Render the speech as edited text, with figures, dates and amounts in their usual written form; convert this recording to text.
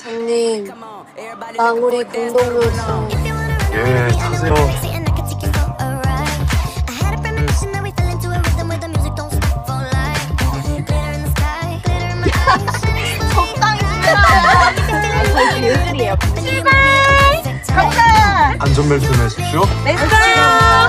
형님, 마무리 공동묘수. 예, 타세요. 적당히 지내라. 저희 예술이에요. 출발! 간다! 안전벨트 매십시오. 렛츠고!